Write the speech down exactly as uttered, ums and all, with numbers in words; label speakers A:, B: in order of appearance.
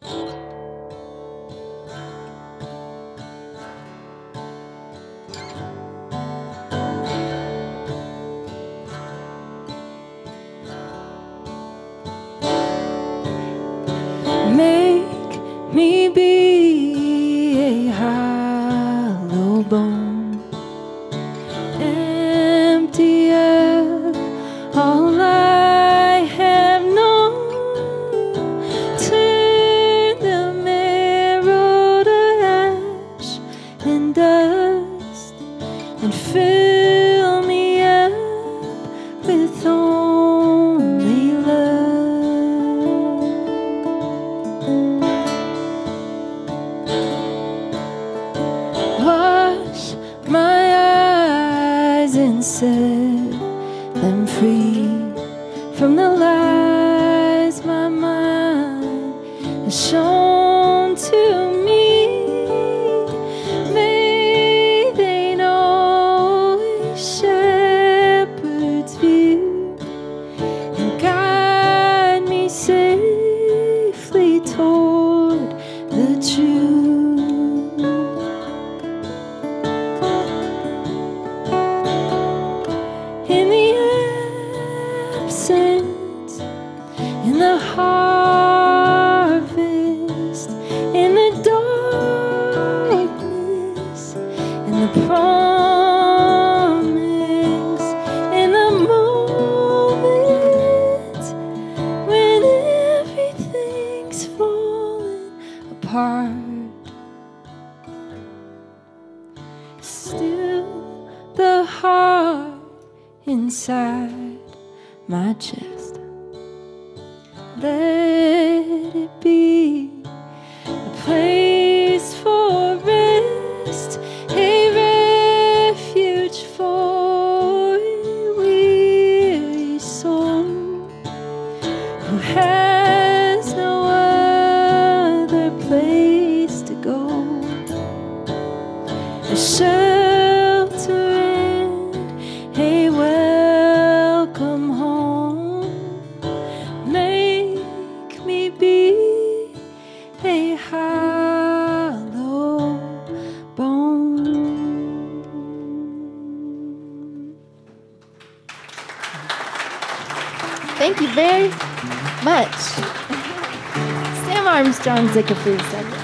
A: Make me be a hollow bone, empty of all I have known. Turn the marrow to ash and dust, and fill me up with only love. Wash my eyes and set them free from the lies my mind has shown to me. May they know a shepherd's view and guide me safely toward the truth. In the absence, in the harvest, in the darkness, in the promise, in the moment when everything's falling apart, still the heart inside my chest, let it be a place for rest, a refuge for a weary soul who has no other place to go. A shelter and a welcome home. Make me be a hollow bone.
B: Thank you very much. Sam Armstrong-Zickefoos.